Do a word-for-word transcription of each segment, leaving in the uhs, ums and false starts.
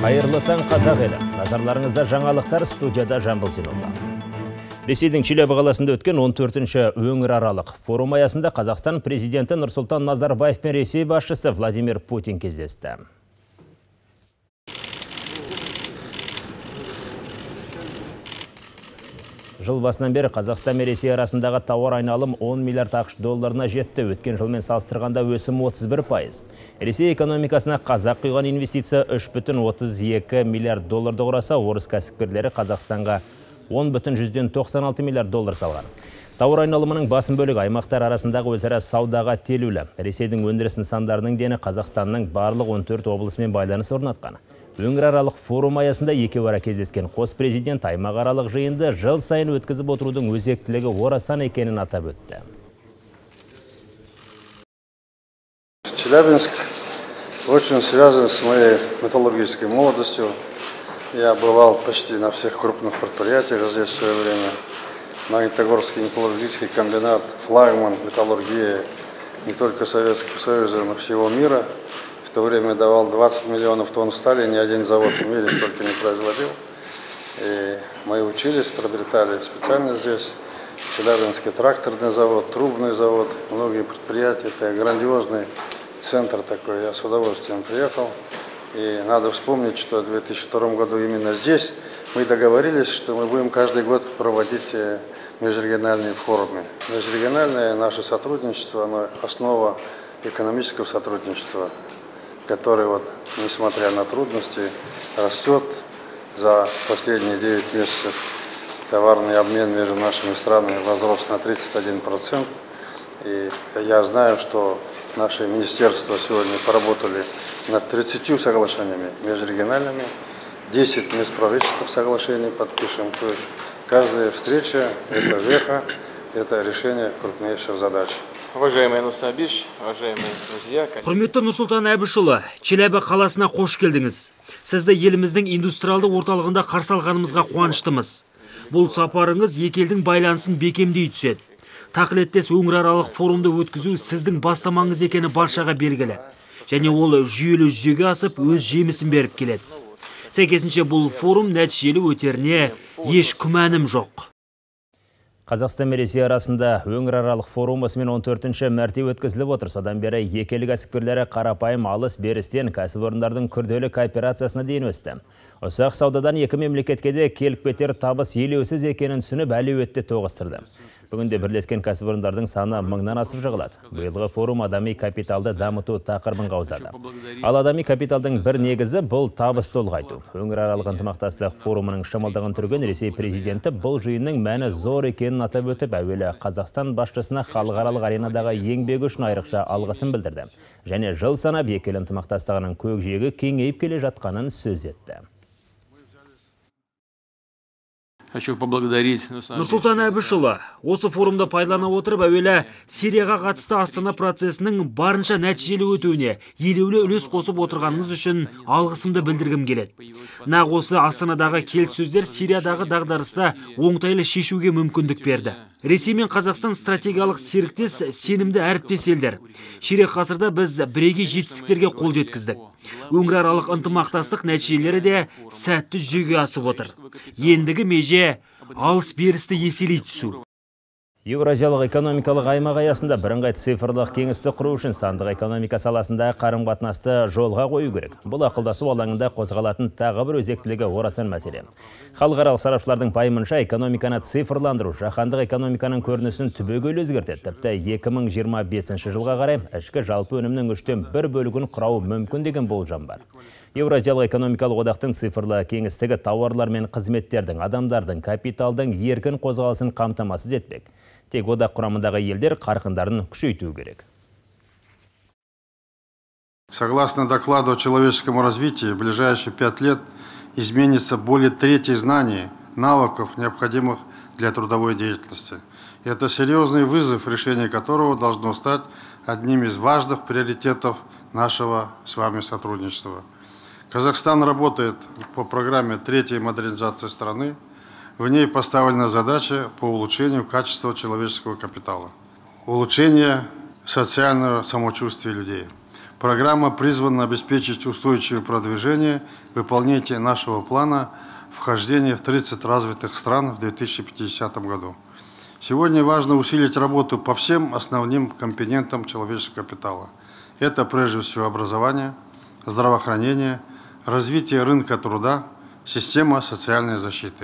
Қайырлы таң қазақ елі. Назарларыңызда жаңалықтар, студияда Жамбыл Зейнолла. Ресейдің Челябі қаласында өткен он төртінші өңіраралық форум аясында Қазақстан президенті Нұрсұлтан Назарбаев пен Ресей басшысы Владимир Путин кездесті. Жыл басынан бері Қазақстан мен Ресей арасындағы тауар айналым он миллиард ақш долларына жетті. Өткен жылмен салыстырғанда өсім отыз бір пайыз. Ресей экономикасына қазақ құйған инвестиция үш бүтін отыз екі миллиард долларды құраса, орыс кәсіпкерлері Қазақстанға он бүтін жүзден тоқсан алты миллиард доллар салған. Тауар айналымының басым бөлігі аймақтар арасындағы өзара саудаға телулі. Ресейдің өндіріс нысандарының дені Қазақстанның барлық он төрт облысымен байланыс орнатқан. Өңіраралық форум аясында екеуара кездескен қос президент аймақаралық жиынды жыл сайын өткізіп отырудың өзектілігі орасан екенін атап өтті. Челябинск очень связан с моей металлургической молодостью. Я бывал почти на всех крупных предприятиях здесь в свое время. Магнитогорский металлургический комбинат, флагман металлургии не только Советского Союза, но всего мира. В то время давал двадцать миллионов тонн стали, ни один завод в мире столько не производил. И мы учились, приобретали специальность здесь. Челябинский тракторный завод, трубный завод, многие предприятия. Это грандиозный центр такой. Я с удовольствием приехал. И надо вспомнить, что в две тысячи втором году именно здесь мы договорились, что мы будем каждый год проводить межрегиональные форумы. Межрегиональное наше сотрудничество, оно основа экономического сотрудничества, который, вот, несмотря на трудности, растет. За последние девять месяцев товарный обмен между нашими странами возрос на тридцать один процент. И я знаю, что наши министерства сегодня поработали над тридцатью соглашениями межрегиональными, десять межправительственных соглашений подпишем. То есть каждая встреча – это веха, это решение крупнейших задач. Уважаемый Нурсултан Абишевич, уважаемые друзья. Құрметті Нұрсұлтан Әбішұлы, Челябі қаласына қош келдіңіз. Сізді еліміздің индустриалды орталығында қарсы алғанымызға қуаныштымыз. Бұл сапарыңыз екі елдің байланысын бекемдей түседі. Тақылеттес өңіраралық форумды өткізу сіздің бастамаңыз екені баршаға белгілі. Және ол жүйелі жүзеге асып, өз жемісін беріп келеді. Сәйкесінше бұл форум нәтижелі өтеріне еш күмәнім жоқ. Қазақстан мен Ресей арасында өңіраралық форум осымен он төртінші мәрте өткізіліп отыр. Содан бері екі ел кәсіпкерлері қарапайым алыс берістен кәсіпорындардың күрделі кооперациясына дейін өсті. Ұсақ саудадан екі мемлекетке де келіп кетер табыс елеусіз екенін түсініп әлеуетте тоғыстырды. Бүгінде бірлескен кәсіпорындардың саны мыңнан асып жығылады. Биылғы форум адами капиталды дамыту тақырыбын қаузады. Ал адами капиталдың бір негізі бұл табысты ұлғайту. Өңіраралық ынтымақтастық форумының шымылдығын түрген Ресей президенті бұл жиынның мәні зор екенін атап өтіп, әуелі Қазақстан басшысына халықаралық аренадағы еңбегі үшін айрықша алғысын білдірді. Және жыл санап екі ел ынтымақтастығының көкжиегі кеңейіп келе жатқанын сөз етті. Хочу поблагодарить Нұрсұлтан Әбішұлы, осы форумда пайдалана отырып, әуелі Сирияға қатысты Астана процесінің барынша нәтижелі өтуіне елеулі үлес қосып отырғаныңыз үшін алғысымды білдіргім келеді. Нақ осы Астанадағы келіссөздер Сириядағы дағдарыста оңтайлы шешуге мүмкіндік берді. Ресей мен Қазақстан стратегиялық серіктес, сенімді әріптес елдер. Ширек ғасырда біз бірегей жетістіктерге қол жеткіздік. Өңіраралық ынтымақтастық нәтижелері де сәтті жүзеге асып отыр. Ендігі меже алыс берісті еселей түсу. Еуразиялық экономикалық аймақ аясында бірыңғай цифрлық кеңістік құру үшін сандық экономика саласында қарым-қатынасты жолға қою керек. Бұл ақылдасу алаңында қозғалатын тағы бір өзектілігі орасан мәселе. Халықаралық сарапшылардың пайымынша экономиканы цифрландыру жаһандық экономиканың көрінісін түбегейлі өзгертеді. Тіпті екі мың жиырма бесінші жылға қарай ішкі жалпы өнімнің үштен бір бөлігін құрауы мүмкін деген болжам бар. Еуразиялық экономикалық одақтың цифрлы кеңістігі тауарлар мен қызметтердің, адамдардың, капиталдың еркін қозғалысын қамтамасыз етпек. Тек одақ құрамындағы елдер қарқындарын күшейту керек. Согласно докладу о человеческом развитии, в ближайшие пять лет изменится более трети знаний, навыков, необходимых для трудовой деятельности. Это серьезный вызов, решение которого должно стать одним из важных приоритетов нашего с вами сотрудничества. Казахстан работает по программе третьей модернизации страны. В ней поставлена задача по улучшению качества человеческого капитала, улучшение социального самочувствия людей. Программа призвана обеспечить устойчивое продвижение, выполнение нашего плана вхождения в тридцать развитых стран в две тысячи пятидесятом году. Сегодня важно усилить работу по всем основным компонентам человеческого капитала. Это прежде всего образование, здравоохранение, развитие рынка труда, система социальной защиты.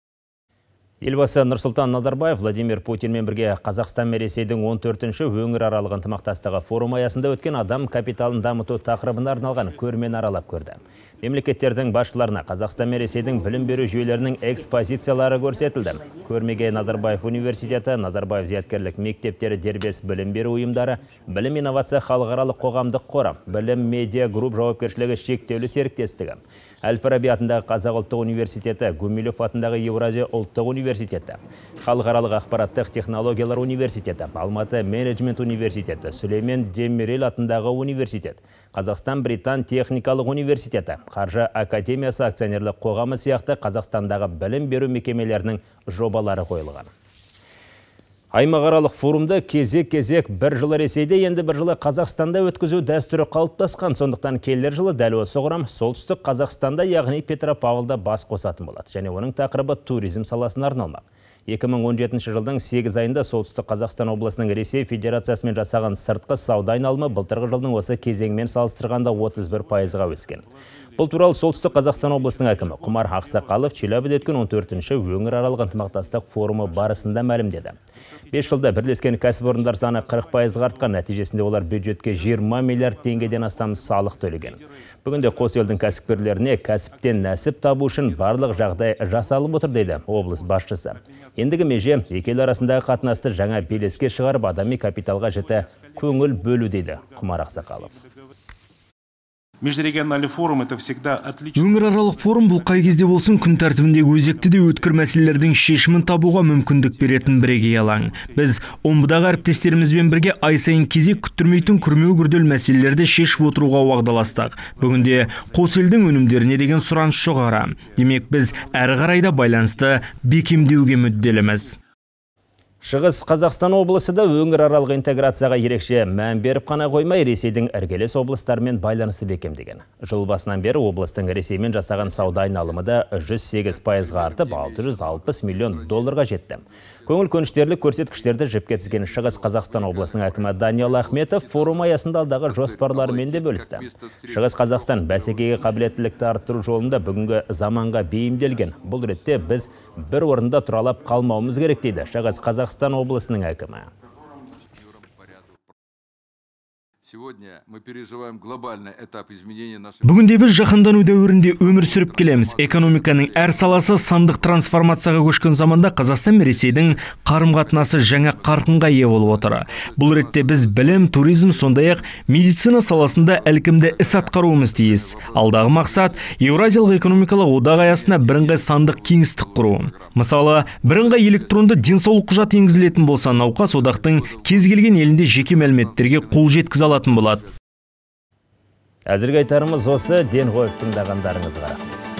Елбасы Нұрсұлтан Назарбаев Владимир Путинмен бірге Қазақстан мен Ресейдің он төртінші өңіраралық ынтымақтастығы форум аясында өткен адам капиталын дамыту тақырыбына арналған көрмені аралап көрді. Мемлекеттердің басшыларына Қазақстан мен Ресейдің білім беру жүйелерінің экспозициялары көрсетілді. Көрмеге Назарбаев университеті, Назарбаев зияткерлік мектептері дербес білім беру ұйымдары, білім инновация халықаралық қоғамдық қоры, білім медиа групп жауапкершілігі шектеулі серіктестігі, Әл-Фараби атындағы Қазақ ұлттық университеті, Гумилев атындағы Еуразия ұлттық университеті, Халықаралық ақпараттық технологиялар университеті, Алматы менеджмент университеті, Сүлеймен Демирел атындағы университет, Қазақстан Британ техникалық университеті, Қаржы академиясы акционерлік қоғамы сияқты Қазақстандағы білім беру мекемелерінің жобалары қойылған. Аймақаралық форумда кезек-кезек бір жылы Ресейде, енді бір жылы Қазақстанда өткізу дәстүрі қалыптасқан. Сондықтан келер жылы дәл осы құрам солтүстік Қазақстанда, яғни Петропавлда бас қосатын болады. Және оның тақырыбы туризм саласына арналмақ. екі мың он жетінші жылдың сегіз айында солтүстік Қазақстан облысының Ресей Федерациясымен жасаған сыртқы сауда айналымы былтырғы жылдың осы кезеңмен салыстырғанда отыз бір пайызға өскен. Бұл туралы солтүстік Қазақстан облысының әкімі Құмар Ақсақалов Челябіде өткен он төртінші өңіраралық ынтымақтастық форумы барысында мәлімдеді. бес жылда бірлескен кәсіпорындар саны қырық пайызға артқан, нәтижесінде олар бюджетке жиырма миллиард теңгеден астам салық төлеген. Бүгінде қос елдің кәсіпкерлеріне кәсіптен нәсіп табу үшін барлық жағдай жасалып отыр дейді облыс басшысы. Ендігі меже екі ел арасындағы қатынасты жаңа белеске шығарып, адами капиталға жіті көңіл бөлу дейді Құмар Ақсақалов. Межрегиональный форум это всегда отлично. Өңіраралық форум бұл қай кезде болсын күн тәртібіндегі өзекті де өткір мәселелердің шешімін табуға мүмкіндік беретін бірегей алаң. Біз омбыдағы әріптестерімізбен бірге ай сайын кезек күттірмейтін күрмеу күрделі мәселелерді шешіп отыруға уағдаластық. Бүгінде қос елдің өнімдеріне деген сұраныс жоғары. Демек біз әрі қарайда байланысты бекемдеуге мүдделіміз. Шығыс Қазақстан облысы да өңіраралық интеграцияға ерекше мән беріп қана қоймай, Ресейдің іргелес облыстарымен байланысты бекемдеген. Жыл басынан бері облыстың Ресеймен жасаған сауда айналымы да жүз сегіз пайызға артып, алты жүз алпыс миллион долларға жетті. Көңіл көншітерлік көрсеткіштерді жіпке тізген Шығыс Қазақстан облысының әкімі Даниал Ахметов форум аясында алдағы жоспарларымен де бөлісті. Шығыс Қазақстан бәсекеге қабілеттілікті арттыру жолында бүгінгі заманға бейімделген. Бұл ретте біз бір орында тұралап қалмауымыз керек дейді Шығыс Қазақстан облысының әкімі. Бүгінде біз жаһандану дәуірінде өмір сүріп келеміз. Экономиканың әр саласы сандық трансформацияға көшкен заманда Қазақстан мен Ресейдің қарым-қатынасы жаңа қарқынға ие болып отыр. Бұл ретте біз білім, туризм, сондай-ақ медицина саласында әлкімді іс атқаруымыз тиіс. Алдағы мақсат Еуразиялық экономикалық одақ аясында бірыңғай сандық кеңістік құру. Мысалы, бірыңғай электронды денсаулық құжат енгізілетін болса, науқас одақтың кез келген елінде жеке мәліметтерге қол жеткізе алатын болады. Әзірге айтарымыз осы, ден қойып тыңдағандарыңызға рахмет.